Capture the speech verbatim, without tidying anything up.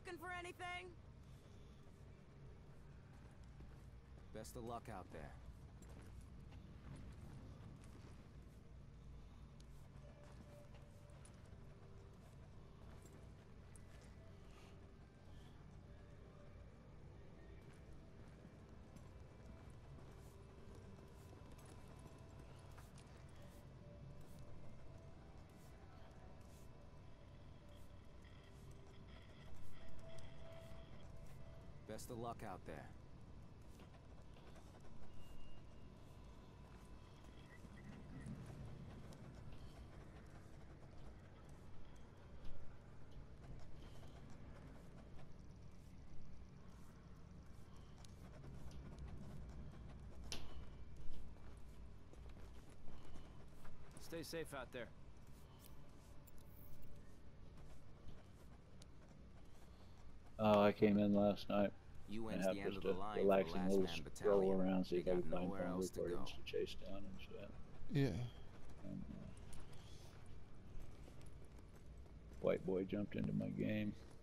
looking for anything? Best of luck out there. Best of luck out there. Stay safe out there. Oh, I came in last night. You I ends have the end just of the a line for the relaxing last little man stroll battalion. around, see They if I got can find nowhere phone else to recordings go. to chase down and shit. Yeah. And uh, white boy jumped into my game.